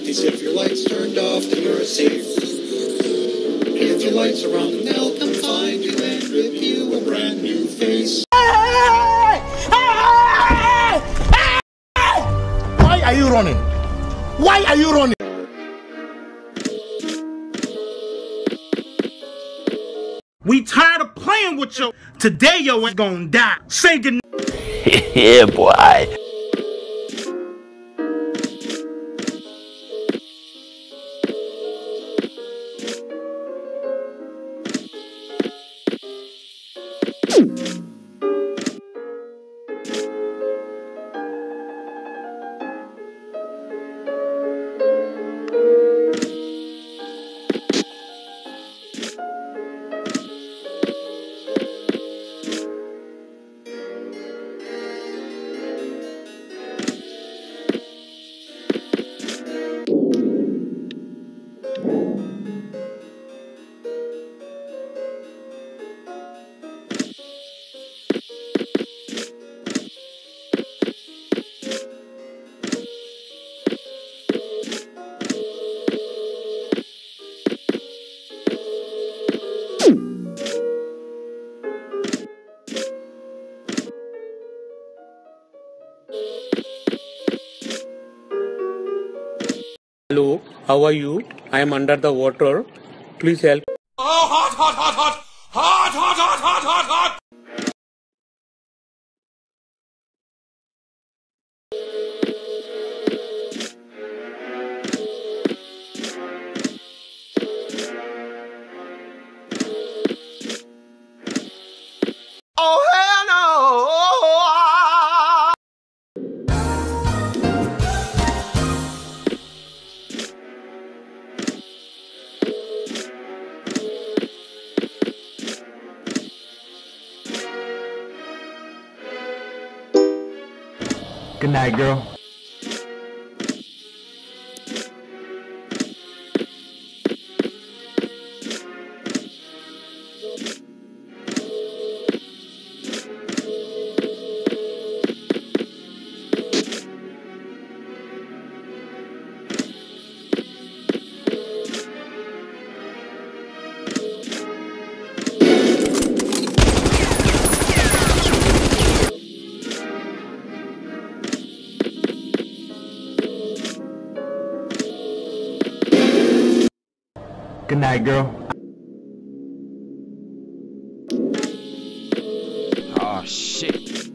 Cause if your lights turned off, then you're safe. If your lights are on, then they'll come find you and rip you a brand new face. Why are you running? Why are you running? We tired of playing with you. Today yo ain't gonna die. Say good. Yeah, boy. Hello, how are you? I am under the water. Please help. Oh, hot, hot, hot, hot, hot, hot, hot, hot, hot, hot. Oh, hell no. Good night, girl. Good night, girl. Oh shit.